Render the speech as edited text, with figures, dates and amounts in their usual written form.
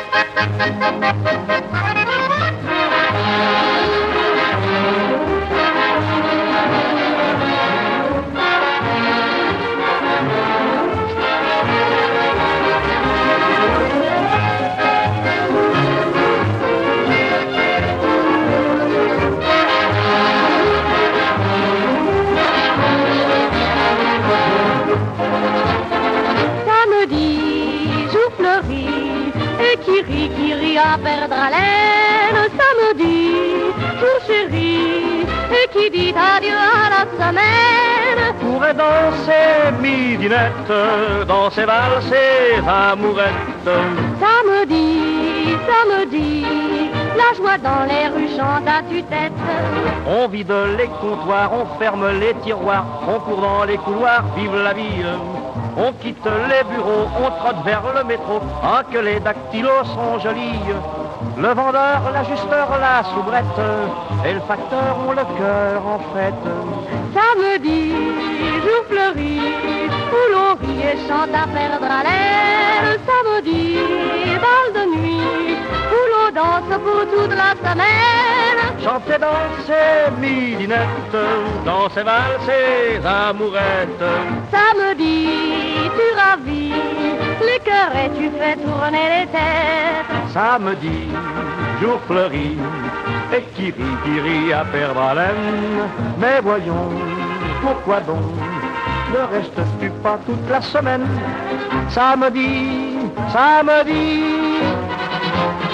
Qui rit à perdre haleine, samedi, jour chéri, et qui dit adieu à la semaine. Pourrait danser midinette, danser valser amourettes. Samedi, samedi, la joie dans les rues chante à tue-tête. On vide les comptoirs, on ferme les tiroirs, on court dans les couloirs, vive la vie. On quitte les bureaux, on trotte vers le métro. Ah, que les dactylos sont jolis. Le vendeur, l'ajusteur, la soubrette et le facteur ont le cœur en fête. Samedi, jour fleuri, où l'on rit et chante à perdre haleine. Samedi, bal de nuit, où l'on danse pour toute la semaine. Chanter, danser, midinette, danser, valser, amourettes. Samedi, tu ravis les cœurs et tu fais tourner les têtes. Samedi, jour fleuri, et qui rit à perdre haleine. Mais voyons, pourquoi donc ne restes-tu pas toute la semaine? Samedi, samedi.